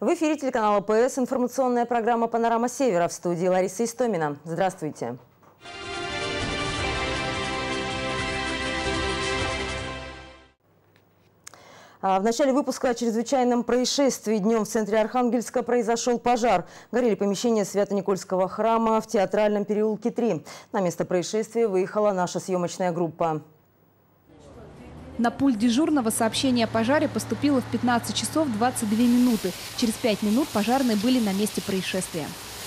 В эфире телеканала ПС информационная программа «Панорама Севера», в студии Лариса Истомина. Здравствуйте. В начале выпуска о чрезвычайном происшествии. Днем в центре Архангельска произошел пожар. Горели помещения Свято-Никольского храма в Театральном переулке 3. На место происшествия выехала наша съемочная группа. На пульт дежурного сообщение о пожаре поступило в 15 часов 22 минуты. Через 5 минут пожарные были на месте происшествия.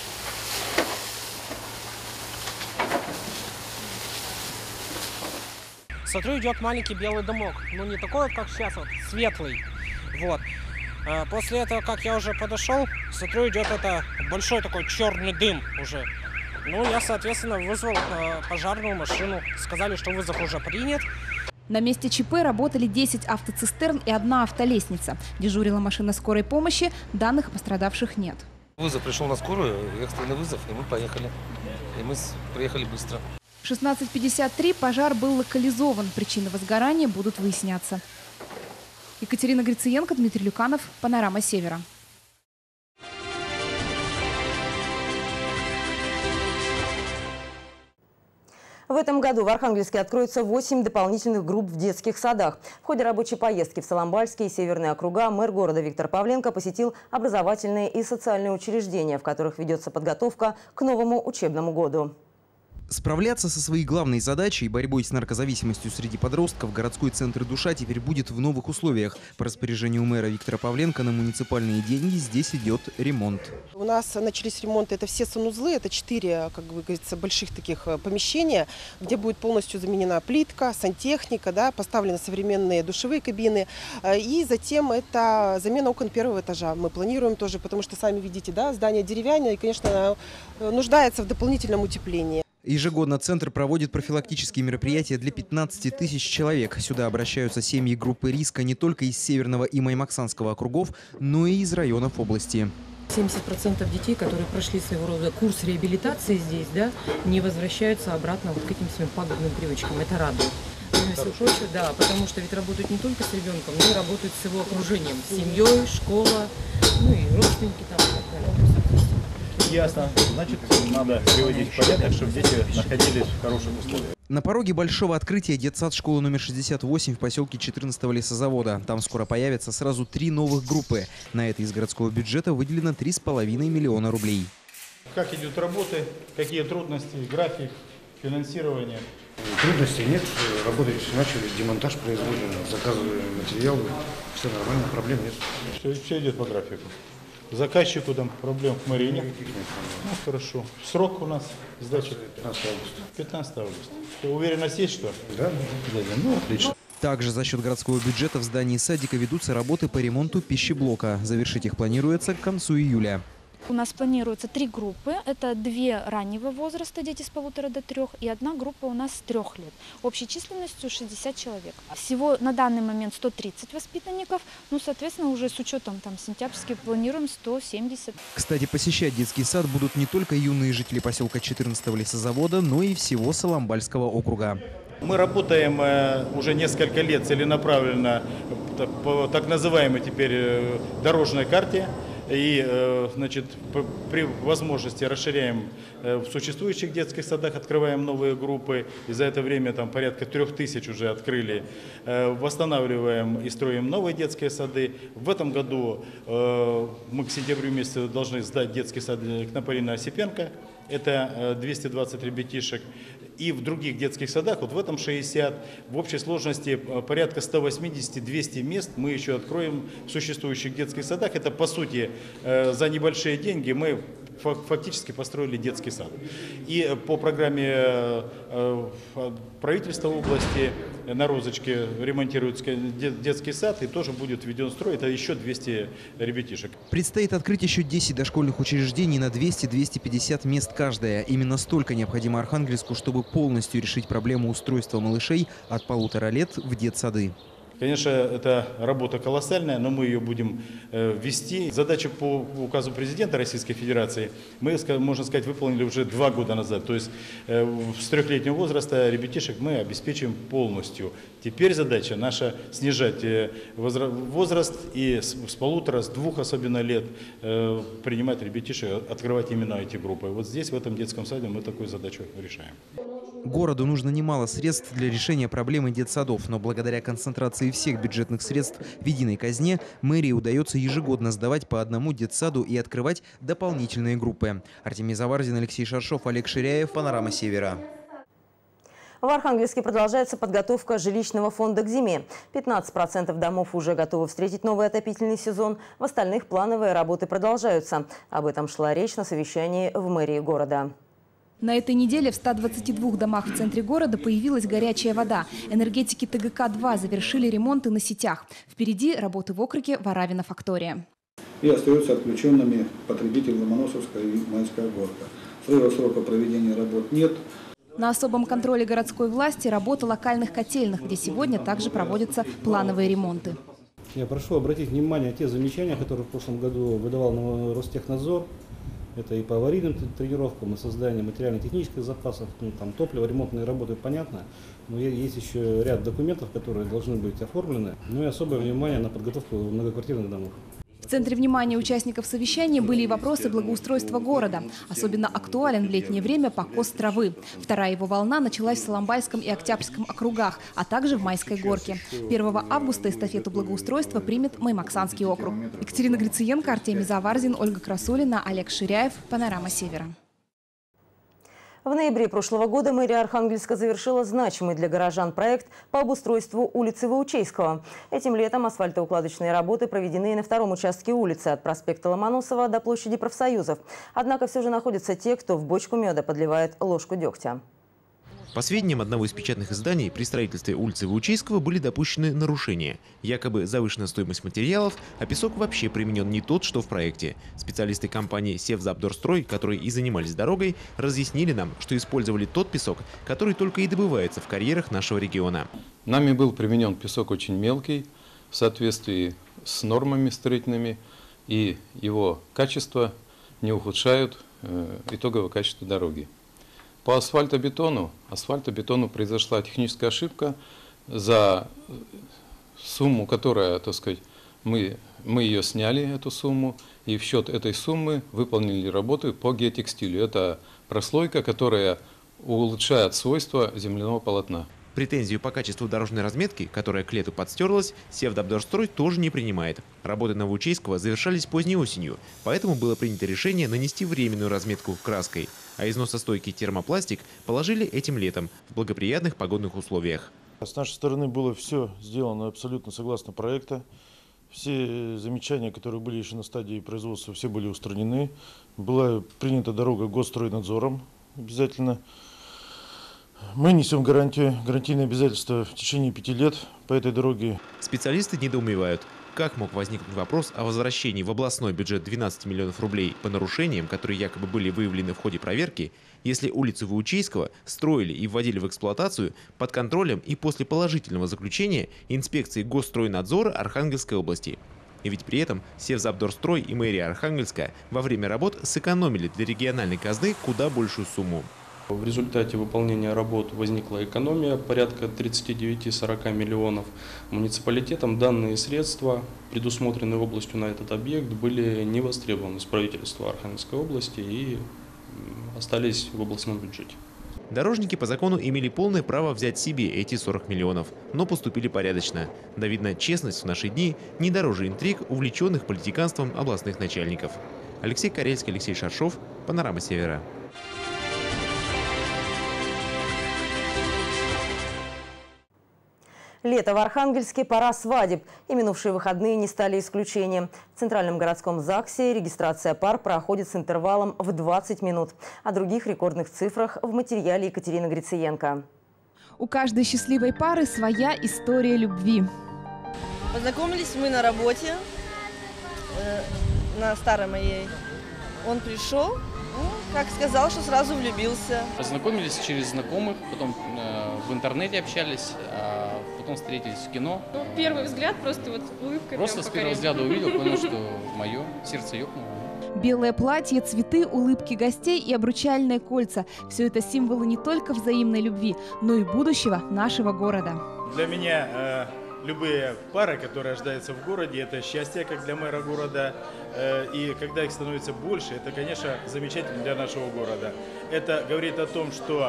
Смотрю, идет маленький белый дымок. Ну, не такой, как сейчас, вот, светлый. Вот. После этого, как я уже подошел, смотрю, идет это большой такой черный дым уже. Ну, я, соответственно, вызвал пожарную машину. Сказали, что вызов уже принят. На месте ЧП работали 10 автоцистерн и 1 автолестница. Дежурила машина скорой помощи, данных о пострадавших нет. Вызов пришел на скорую, экстренный вызов, и мы поехали. И мы приехали быстро. В 16:53 пожар был локализован. Причины возгорания будут выясняться. Екатерина Грициенко, Дмитрий Люканов, «Панорама Севера». В этом году в Архангельске откроется 8 дополнительных групп в детских садах. В ходе рабочей поездки в Соломбальские и Северные округа мэр города Виктор Павленко посетил образовательные и социальные учреждения, в которых ведется подготовка к новому учебному году. Справляться со своей главной задачей – борьбой с наркозависимостью среди подростков городской центр «Душа» теперь будет в новых условиях. По распоряжению мэра Виктора Павленко на муниципальные деньги здесь идет ремонт. У нас начались ремонты. Это все санузлы, это 4, как говорится, больших таких помещения, где будет полностью заменена плитка, сантехника, да, поставлены современные душевые кабины. И затем это замена окон 1-го этажа. Мы планируем тоже, потому что, сами видите, да, здание деревянное и, конечно, нуждается в дополнительном утеплении. Ежегодно центр проводит профилактические мероприятия для 15 тысяч человек. Сюда обращаются семьи группы риска не только из Северного и Маймаксанского округов, но и из районов области. 70% детей, которые прошли своего рода курс реабилитации здесь, да, не возвращаются обратно вот к этим своим пагубным привычкам. Это радует. Да, потому что ведь работают не только с ребенком, но и работают с его окружением, с семьей, школа, ну и родственники там и так далее. Ясно. Значит, надо приводить в порядок, чтобы дети находились в хороших условиях. На пороге большого открытия детсад школы номер 68 в поселке 14-го лесозавода. Там скоро появятся сразу 3 новых группы. На это из городского бюджета выделено 3,5 миллиона рублей. Как идут работы, какие трудности, график, финансирование? Трудностей нет, работать начали, демонтаж производим, заказываем материалы, все нормально, проблем нет. Все идет по графику. Заказчику там проблем в мэрии нет. Ну, хорошо. Срок у нас сдачи 15 августа. 15 августа. Уверенность есть, что? Да. Ну, отлично. Также за счет городского бюджета в здании садика ведутся работы по ремонту пищеблока. Завершить их планируется к концу июля. У нас планируется 3 группы. Это 2 раннего возраста, дети с 1,5 до 3, и 1 группа у нас с 3 лет. Общей численностью 60 человек. Всего на данный момент 130 воспитанников. Ну, соответственно, уже с учетом сентябрьских планируем 170. Кстати, посещать детский сад будут не только юные жители поселка 14-го лесозавода, но и всего Соломбальского округа. Мы работаем уже несколько лет целенаправленно по так называемой теперь дорожной карте. И, значит, при возможности расширяем в существующих детских садах, открываем новые группы. И за это время там порядка 3000 уже открыли. Восстанавливаем и строим новые детские сады. В этом году мы к сентябрю месяцу должны сдать детский сад Кнапарина Осипенко. Это 220 ребятишек. И в других детских садах, вот в этом 60, в общей сложности порядка 180-200 мест мы еще откроем в существующих детских садах. Это, по сути, за небольшие деньги мы фактически построили детский сад. И по программе правительства области на Розочке ремонтируется детский сад и тоже будет введен в строй. Это еще 200 ребятишек. Предстоит открыть еще 10 дошкольных учреждений на 200-250 мест каждое. Именно столько необходимо Архангельску, чтобы полностью решить проблему устройства малышей от 1,5 лет в детсады. Конечно, это работа колоссальная, но мы ее будем вести. Задачу по указу президента Российской Федерации мы, можно сказать, выполнили уже 2 года назад. То есть с 3-летнего возраста ребятишек мы обеспечиваем полностью. Теперь задача наша снижать возраст и с 1,5, с 2 особенно лет принимать ребятишек, открывать именно эти группы. Вот здесь, в этом детском саде, мы такую задачу решаем. Городу нужно немало средств для решения проблемы детсадов, но благодаря концентрации всех бюджетных средств в единой казне мэрии удается ежегодно сдавать по одному детсаду и открывать дополнительные группы. Артемий Заварзин, Алексей Шаршов, Олег Ширяев, «Панорама Севера». В Архангельске продолжается подготовка жилищного фонда к зиме. 15% домов уже готовы встретить новый отопительный сезон. В остальных плановые работы продолжаются. Об этом шла речь на совещании в мэрии города. На этой неделе в 122 домах в центре города появилась горячая вода. Энергетики ТГК-2 завершили ремонты на сетях. Впереди работы в округе Варавина-Фактория. И остаются отключенными потребитель Ломоносовская и Майская горка. Срыва срока проведения работ нет. На особом контроле городской власти работа локальных котельных, где сегодня также проводятся плановые ремонты. Я прошу обратить внимание на те замечания, которые в прошлом году выдавал Ростехнадзор. Это и по аварийным тренировкам, и создание материально-технических запасов, там топливо, ремонтные работы, понятно. Но есть еще ряд документов, которые должны быть оформлены. Ну и особое внимание на подготовку многоквартирных домов. В центре внимания участников совещания были и вопросы благоустройства города. Особенно актуален в летнее время покос травы. Вторая его волна началась в Соломбальском и Октябрьском округах, а также в Майской горке. 1 августа эстафету благоустройства примет Маймаксанский округ. Екатерина Грициенко, Артемий Заварзин, Ольга Красулина, Олег Ширяев. «Панорама Севера». В ноябре прошлого года мэрия Архангельска завершила значимый для горожан проект по обустройству улицы Ваучейского. Этим летом асфальтоукладочные работы проведены на втором участке улицы от проспекта Ломоносова до площади профсоюзов. Однако все же находятся те, кто в бочку меда подливает ложку дегтя. По сведениям одного из печатных изданий, при строительстве улицы Ваучейского были допущены нарушения. Якобы завышенная стоимость материалов, а песок вообще применен не тот, что в проекте. Специалисты компании «Севзапдорстрой», которые и занимались дорогой, разъяснили нам, что использовали тот песок, который только и добывается в карьерах нашего региона. Нами был применен песок очень мелкий, в соответствии с нормами строительными, и его качество не ухудшают итоговое качество дороги. По асфальтобетону произошла техническая ошибка, за сумму, которая, так сказать, мы ее сняли, эту сумму, и в счет этой суммы выполнили работы по геотекстилю. Это прослойка, которая улучшает свойства земляного полотна. Претензию по качеству дорожной разметки, которая к лету подстерлась, Севдобдорстрой тоже не принимает. Работы на Ваучейского завершались поздней осенью, поэтому было принято решение нанести временную разметку краской. А износостойкий термопластик положили этим летом в благоприятных погодных условиях. С нашей стороны было все сделано абсолютно согласно проекта. Все замечания, которые были еще на стадии производства, все были устранены. Была принята дорога Госстройнадзором обязательно. Мы несем гарантийные обязательства в течение 5 лет по этой дороге. Специалисты недоумевают, как мог возникнуть вопрос о возвращении в областной бюджет 12 миллионов рублей по нарушениям, которые якобы были выявлены в ходе проверки, если улицу Ваучейского строили и вводили в эксплуатацию под контролем и после положительного заключения инспекции Госстройнадзора Архангельской области. И ведь при этом Севзапдорстрой и мэрия Архангельска во время работ сэкономили для региональной казны куда большую сумму. В результате выполнения работ возникла экономия порядка 39-40 миллионов. Муниципалитетом данные средства, предусмотренные областью на этот объект, были не востребованы с правительства Архангельской области и остались в областном бюджете. Дорожники по закону имели полное право взять себе эти 40 миллионов, но поступили порядочно. Да, видно, честность в наши дни не дороже интриг, увлеченных политиканством областных начальников. Алексей Карельский, Алексей Шаршов, «Панорама Севера». Лето в Архангельске, пора свадеб. И минувшие выходные не стали исключением. В Центральном городском ЗАГСе регистрация пар проходит с интервалом в 20 минут. О других рекордных цифрах в материале Екатерины Грициенко. У каждой счастливой пары своя история любви. Познакомились мы на работе, на старой моей. Он пришел, как сказал, что сразу влюбился. Познакомились через знакомых, потом в интернете общались. потом встретились в кино. Ну, первый взгляд, просто вот улыбка. Просто с первого взгляда увидел, понял, что мое сердце ёкнуло. Белое платье, цветы, улыбки гостей и обручальные кольца – все это символы не только взаимной любви, но и будущего нашего города. Для меня любые пары, которые рождаются в городе, это счастье, как для мэра города. И когда их становится больше, это, конечно, замечательно для нашего города. Это говорит о том, что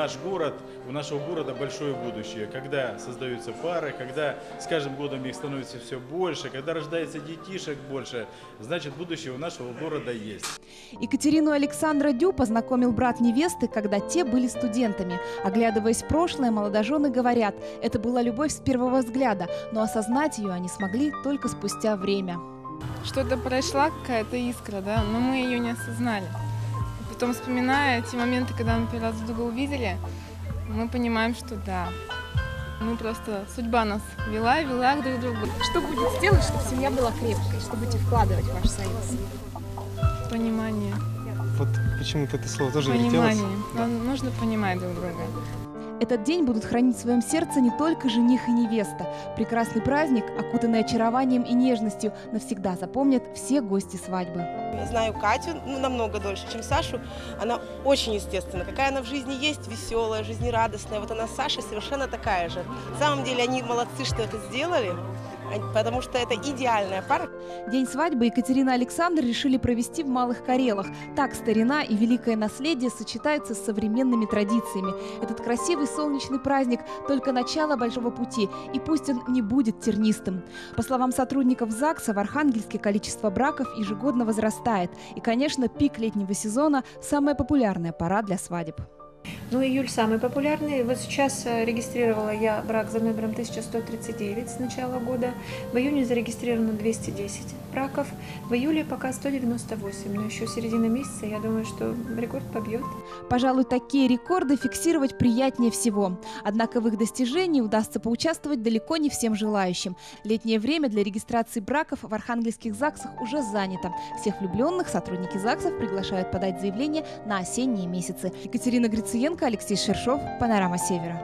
у нашего города большое будущее. Когда создаются пары, когда с каждым годом их становится все больше, когда рождается детишек больше, значит, будущее у нашего города есть. Екатерину и Александра Дю познакомил брат невесты, когда те были студентами. Оглядываясь в прошлое, молодожены говорят, это была любовь с первого взгляда, но осознать ее они смогли только спустя время. Что-то прошла, какая-то искра, да, но мы ее не осознали. Потом, вспоминая те моменты, когда мы первый раз друг друга увидели, мы понимаем, что да, мы просто, судьба нас вела друг к другу. Что будет сделать, чтобы семья была крепкой, что будете вкладывать в ваш союз? Понимание. Вот почему-то это слово тоже вертелось. Понимание. Нужно понимать друг друга. Этот день будут хранить в своем сердце не только жених и невеста. Прекрасный праздник, окутанный очарованием и нежностью, навсегда запомнят все гости свадьбы. Я знаю Катю намного дольше, чем Сашу. Она очень естественна. Какая она в жизни есть, веселая, жизнерадостная. Вот она с Сашей совершенно такая же. На самом деле они молодцы, что это сделали, потому что это идеальная пара. День свадьбы Екатерина и Александр решили провести в Малых Карелах. Так старина и великое наследие сочетаются с современными традициями. Этот красивый солнечный праздник – только начало большого пути, и пусть он не будет тернистым. По словам сотрудников ЗАГСа, в Архангельске количество браков ежегодно возрастает. И, конечно, пик летнего сезона – самая популярная пора для свадеб. Ну, июль самый популярный. Вот сейчас регистрировала я брак за номером 1139 с начала года. В июне зарегистрировано 210 браков. В июле пока 198. Но еще середина месяца, я думаю, что рекорд побьет. Пожалуй, такие рекорды фиксировать приятнее всего. Однако в их достижении удастся поучаствовать далеко не всем желающим. Летнее время для регистрации браков в архангельских ЗАГСах уже занято. Всех влюбленных сотрудники ЗАГСов приглашают подать заявление на осенние месяцы. Екатерина Грицыенко, Алексей Шершов, «Панорама Севера».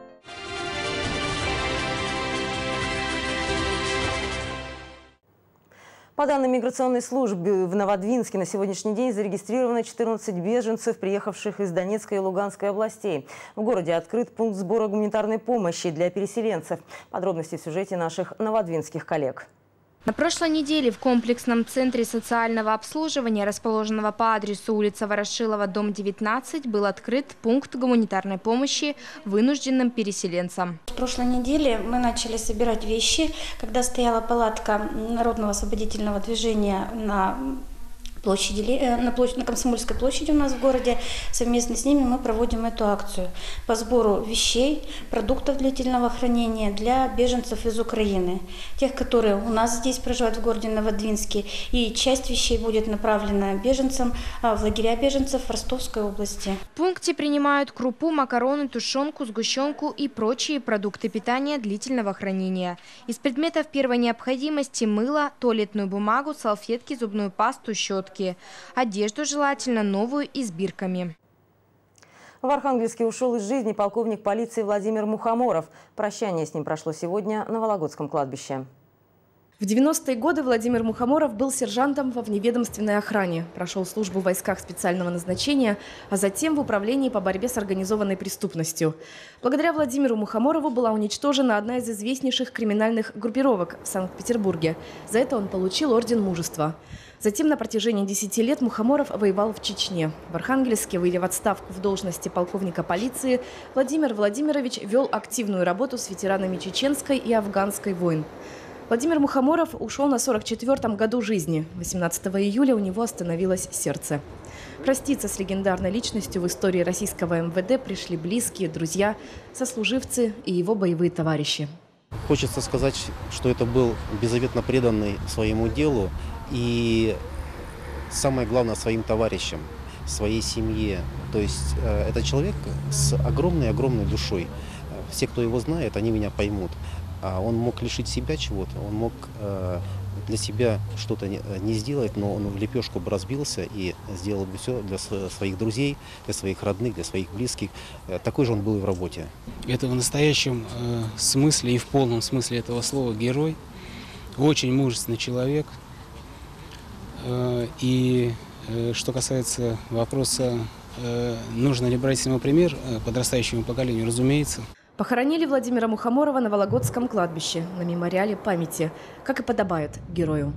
По данным миграционной службы, в Новодвинске на сегодняшний день зарегистрировано 14 беженцев, приехавших из Донецкой и Луганской областей. В городе открыт пункт сбора гуманитарной помощи для переселенцев. Подробности в сюжете наших новодвинских коллег. На прошлой неделе в комплексном центре социального обслуживания, расположенного по адресу улица Ворошилова, дом 19, был открыт пункт гуманитарной помощи вынужденным переселенцам. В прошлой неделе мы начали собирать вещи, когда стояла палатка Народного освободительного движения на Комсомольской площади у нас в городе. Совместно с ними мы проводим эту акцию по сбору вещей, продуктов длительного хранения для беженцев из Украины. Тех, которые у нас здесь проживают в городе Новодвинске. И часть вещей будет направлена беженцам в лагеря беженцев в Ростовской области. В пункте принимают крупу, макароны, тушенку, сгущенку и прочие продукты питания длительного хранения. Из предметов первой необходимости мыло, туалетную бумагу, салфетки, зубную пасту, щетки. Одежду желательно новую и с бирками. В Архангельске ушел из жизни полковник полиции Владимир Мухоморов. Прощание с ним прошло сегодня на Вологодском кладбище. В 90-е годы Владимир Мухоморов был сержантом во вневедомственной охране, прошел службу в войсках специального назначения, а затем в управлении по борьбе с организованной преступностью. Благодаря Владимиру Мухоморову была уничтожена одна из известнейших криминальных группировок в Санкт-Петербурге. За это он получил орден Мужества. Затем на протяжении 10 лет Мухоморов воевал в Чечне. В Архангельске, выйдя в отставку в должности полковника полиции, Владимир Владимирович вел активную работу с ветеранами чеченской и афганской войн. Владимир Мухоморов ушел на 44-м году жизни. 18 июля у него остановилось сердце. Проститься с легендарной личностью в истории российского МВД пришли близкие, друзья, сослуживцы и его боевые товарищи. Хочется сказать, что это был беззаветно преданный своему делу и, самое главное, своим товарищам, своей семье. То есть это человек с огромной-огромной душой. Все, кто его знает, они меня поймут. Он мог лишить себя чего-то, он мог для себя что-то не сделать, но он в лепешку бы разбился и сделал бы все для своих друзей, для своих родных, для своих близких. Такой же он был и в работе. Это в настоящем смысле и в полном смысле этого слова герой. Очень мужественный человек. И что касается вопроса, нужно ли брать с него пример подрастающему поколению, разумеется. Похоронили Владимира Мухоморова на Вологодском кладбище на мемориале памяти, как и подобает герою.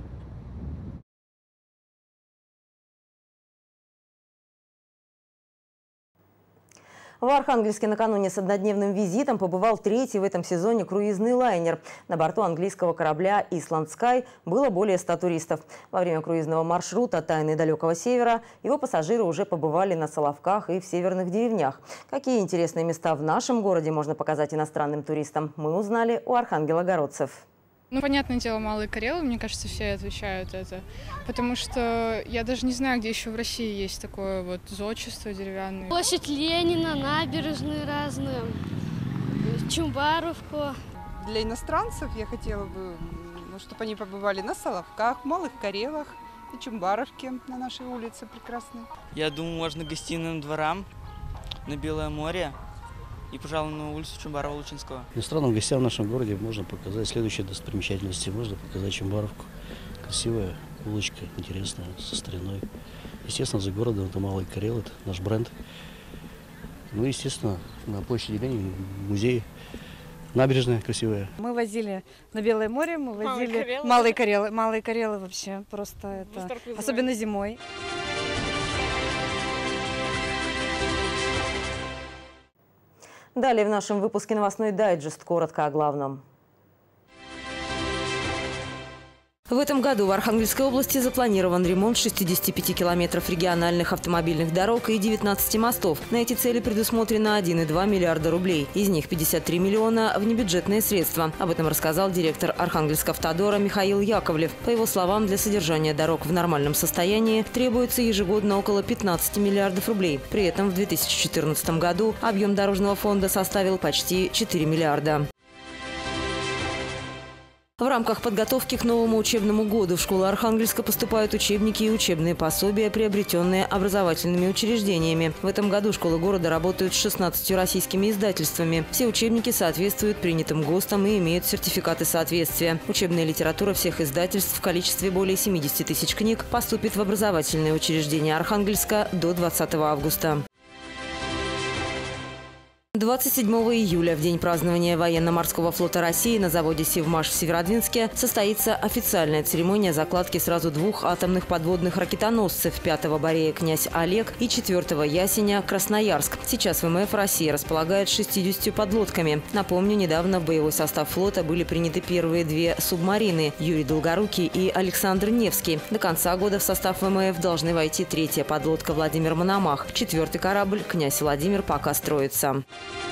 В Архангельске накануне с однодневным визитом побывал третий в этом сезоне круизный лайнер. На борту английского корабля Island Sky было более 100 туристов. Во время круизного маршрута «Тайны далекого севера» его пассажиры уже побывали на Соловках и в северных деревнях. Какие интересные места в нашем городе можно показать иностранным туристам, мы узнали у архангелогородцев. Ну, понятное дело, Малые Карелы, мне кажется, все отвечают это. Потому что я даже не знаю, где еще в России есть такое вот зодчество деревянное. Площадь Ленина, набережные разные, Чумбаровку. Для иностранцев я хотела бы, чтобы они побывали на Соловках, Малых Карелах и Чумбаровке на нашей улице прекрасной. Я думаю, можно к гостиным дворам, на Белое море. И, пожалуй, на улицу Чумбарова-Лучинского. Иностранным гостям в нашем городе можно показать следующие достопримечательности. Можно показать Чумбаровку. Красивая улочка, интересная, со стариной. Естественно, за городом это Малый Карел, это наш бренд. Ну, естественно, на площади Ленина музей. Набережная красивая. Мы возили на Белое море, мы возили Малые Карелы. Малые Карелы вообще просто это, особенно зимой. Далее в нашем выпуске новостной дайджест. Коротко о главном. В этом году в Архангельской области запланирован ремонт 65 километров региональных автомобильных дорог и 19 мостов. На эти цели предусмотрено 1,2 миллиарда рублей. Из них 53 миллиона – внебюджетные средства. Об этом рассказал директор Архангельскавтодора Михаил Яковлев. По его словам, для содержания дорог в нормальном состоянии требуется ежегодно около 15 миллиардов рублей. При этом в 2014 году объем дорожного фонда составил почти 4 миллиарда. В рамках подготовки к новому учебному году в школы Архангельска поступают учебники и учебные пособия, приобретенные образовательными учреждениями. В этом году школы города работают с 16 российскими издательствами. Все учебники соответствуют принятым ГОСТам и имеют сертификаты соответствия. Учебная литература всех издательств в количестве более 70 тысяч книг поступит в образовательные учреждения Архангельска до 20 августа. 27 июля, в день празднования военно-морского флота России, на заводе «Севмаш» в Северодвинске состоится официальная церемония закладки сразу 2 атомных подводных ракетоносцев: 5-го Борея «Князь Олег» и 4-го Ясеня «Красноярск». Сейчас ВМФ России располагает 60 подлодками. Напомню, недавно в боевой состав флота были приняты первые 2 субмарины – Юрий Долгорукий и Александр Невский. До конца года в состав ВМФ должны войти 3-я подлодка «Владимир Мономах». 4-й корабль «Князь Владимир» пока строится.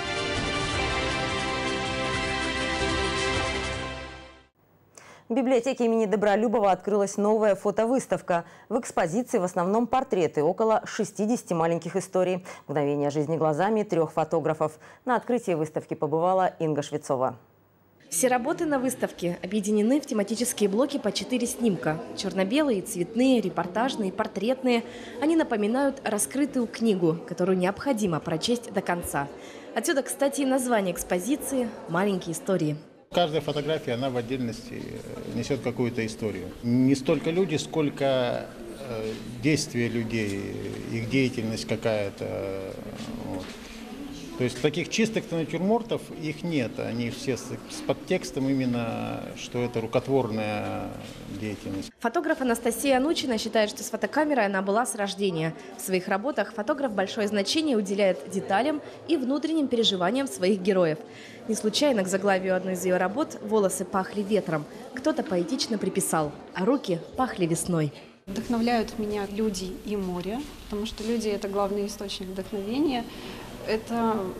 В библиотеке имени Добролюбова открылась новая фотовыставка. В экспозиции в основном портреты, около 60 маленьких историй. Мгновения жизни глазами 3 фотографов. На открытии выставки побывала Инга Швецова. Все работы на выставке объединены в тематические блоки по 4 снимка. Черно-белые, цветные, репортажные, портретные. Они напоминают раскрытую книгу, которую необходимо прочесть до конца. Отсюда, кстати, и название экспозиции «Маленькие истории». Каждая фотография, она в отдельности несет какую-то историю. Не столько люди, сколько действия людей, их деятельность какая-то. Вот. То есть таких чистых натюрмортов их нет. Они все с подтекстом именно, что это рукотворная деятельность. Фотограф Анастасия Анучина считает, что с фотокамерой она была с рождения. В своих работах фотограф большое значение уделяет деталям и внутренним переживаниям своих героев. Не случайно к заглавию одной из ее работ «Волосы пахли ветром» кто-то поэтично приписал, а руки пахли весной. Вдохновляют меня люди и море, потому что люди – это главный источник вдохновения. Это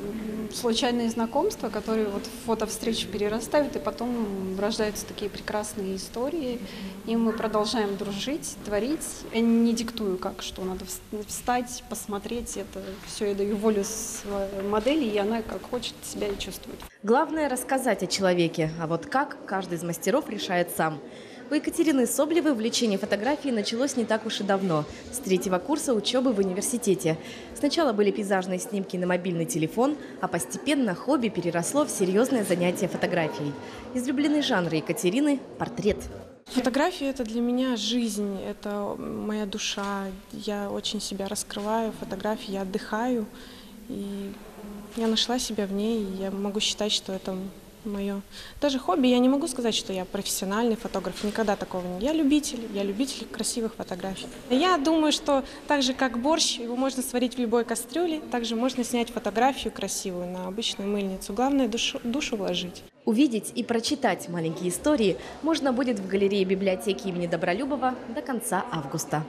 случайные знакомства, которые вот в фотовстречу перерастают, и потом рождаются такие прекрасные истории. И мы продолжаем дружить, творить. Я не диктую, что надо встать, посмотреть. Это все я даю волю модели, и она как хочет себя и чувствует. Главное – рассказать о человеке, а вот как – каждый из мастеров решает сам. У Екатерины Соблевой увлечение фотографией началось не так уж и давно, с 3-го курса учебы в университете. Сначала были пейзажные снимки на мобильный телефон, а постепенно хобби переросло в серьезное занятие фотографией. Излюбленный жанр Екатерины – портрет. Фотография – это для меня жизнь, это моя душа. Я очень себя раскрываю в фотографии, я отдыхаю. И я нашла себя в ней, и я могу считать, что это мое. Даже хобби, я не могу сказать, что я профессиональный фотограф, никогда такого не. Я любитель красивых фотографий. Я думаю, что так же, как борщ, его можно сварить в любой кастрюле, также можно снять фотографию красивую на обычную мыльницу. Главное – душу вложить. Увидеть и прочитать маленькие истории можно будет в галерее библиотеки имени Добролюбова до конца августа.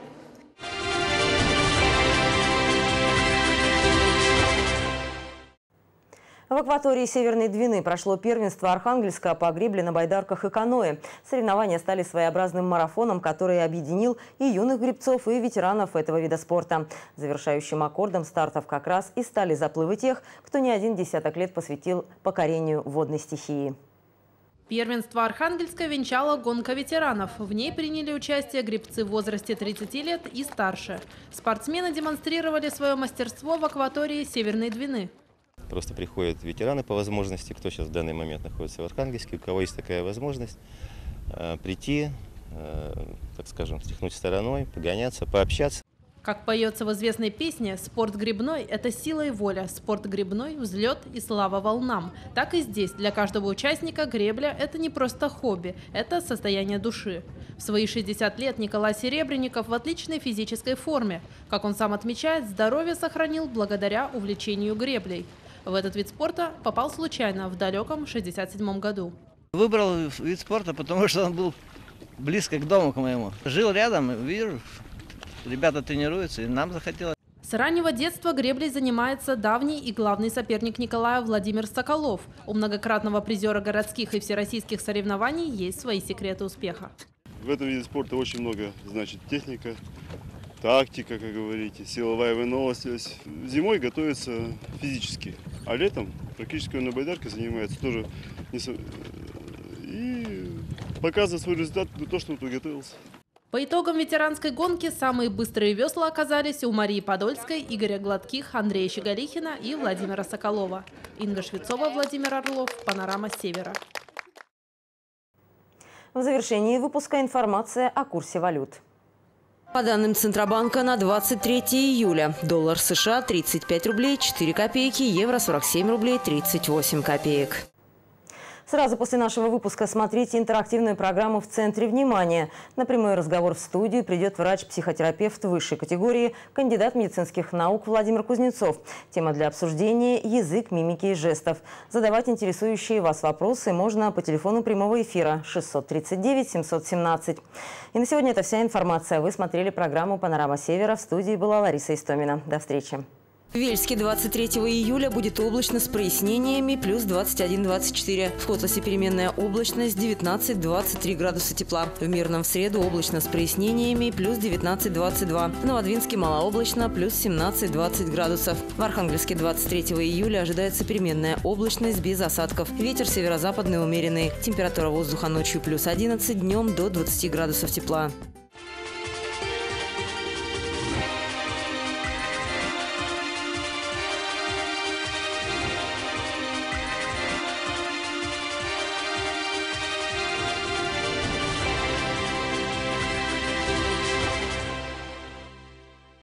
В акватории Северной Двины прошло первенство Архангельска по гребле на байдарках и каноэ. Соревнования стали своеобразным марафоном, который объединил и юных гребцов, и ветеранов этого вида спорта. Завершающим аккордом стартов как раз и стали заплывы тех, кто не один десяток лет посвятил покорению водной стихии. Первенство Архангельска венчала гонка ветеранов. В ней приняли участие гребцы в возрасте 30 лет и старше. Спортсмены демонстрировали свое мастерство в акватории Северной Двины. Просто приходят ветераны по возможности, кто сейчас в данный момент находится в Архангельске, у кого есть такая возможность, прийти, так скажем, стихнуть стороной, погоняться, пообщаться. Как поется в известной песне, спорт гребной – это сила и воля, спорт гребной – взлет и слава волнам. Так и здесь для каждого участника гребля – это не просто хобби, это состояние души. В свои 60 лет Николай Серебренников в отличной физической форме. Как он сам отмечает, здоровье сохранил благодаря увлечению греблей. В этот вид спорта попал случайно в далеком 1967 году. Выбрал вид спорта, потому что он был близко к дому к моему. Жил рядом, вижу, ребята тренируются, и нам захотелось. С раннего детства греблей занимается давний и главный соперник Николая Владимир Соколов. У многократного призера городских и всероссийских соревнований есть свои секреты успеха. В этом виде спорта очень много значит техника, тактика, как говорите, силовая выносливость. Зимой готовится физически, а летом практически он на байдарке занимается тоже и показывает свой результат, то, что он подготовился. По итогам ветеранской гонки самые быстрые весла оказались у Марии Подольской, Игоря Гладких, Андрея Щеголихина и Владимира Соколова. Инга Швецова, Владимир Орлов, «Панорама Севера». В завершении выпуска информация о курсе валют. По данным Центробанка на 23 июля доллар США 35 рублей 4 копейки, евро 47 рублей 38 копеек. Сразу после нашего выпуска смотрите интерактивную программу «В центре внимания». На прямой разговор в студию придет врач-психотерапевт высшей категории, кандидат медицинских наук Владимир Кузнецов. Тема для обсуждения – язык, мимики и жестов. Задавать интересующие вас вопросы можно по телефону прямого эфира 639 717. И на сегодня это вся информация. Вы смотрели программу «Панорама Севера». В студии была Лариса Истомина. До встречи. В Вельске 23 июля будет облачно с прояснениями плюс 21-24. В Котласе переменная облачность 19-23 градуса тепла. В Мирном в среду облачно с прояснениями плюс 19-22. В Новодвинске малооблачно плюс 17-20 градусов. В Архангельске 23 июля ожидается переменная облачность без осадков. Ветер северо-западный умеренный. Температура воздуха ночью плюс 11, днем до 20 градусов тепла.